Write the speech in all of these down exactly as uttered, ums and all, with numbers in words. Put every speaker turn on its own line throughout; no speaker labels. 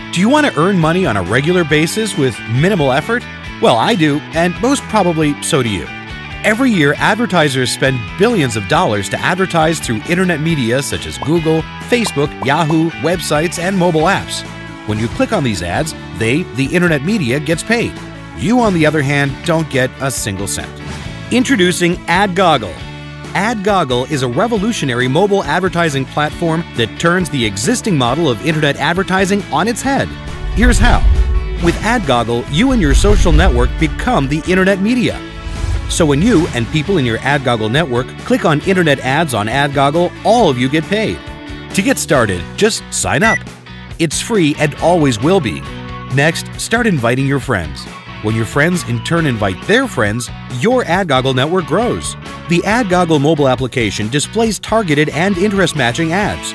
Do you want to earn money on a regular basis with minimal effort? Well, I do, and most probably so do you. Every year, advertisers spend billions of dollars to advertise through internet media such as Google, Facebook, Yahoo, websites, and mobile apps. When you click on these ads, they, the internet media, gets paid. You, on the other hand, don't get a single cent. Introducing AdGoggle. AdGoggle is a revolutionary mobile advertising platform that turns the existing model of internet advertising on its head. Here's how. With AdGoggle, you and your social network become the internet media. So when you and people in your AdGoggle network click on internet ads on AdGoggle, all of you get paid. To get started, just sign up. It's free and always will be. Next, start inviting your friends. When your friends in turn invite their friends, your AdGoggle network grows. The AdGoggle mobile application displays targeted and interest-matching ads.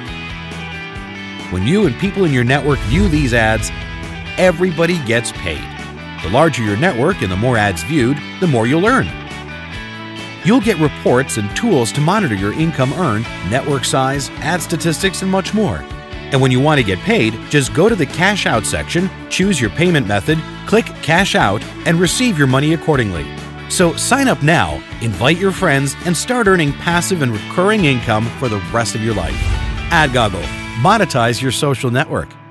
When you and people in your network view these ads, everybody gets paid. The larger your network and the more ads viewed, the more you'll earn. You'll get reports and tools to monitor your income earned, network size, ad statistics, and much more. And when you want to get paid, just go to the Cash Out section, choose your payment method, click Cash Out, and receive your money accordingly. So sign up now, invite your friends, and start earning passive and recurring income for the rest of your life. AdGoggle. Monetize your social network.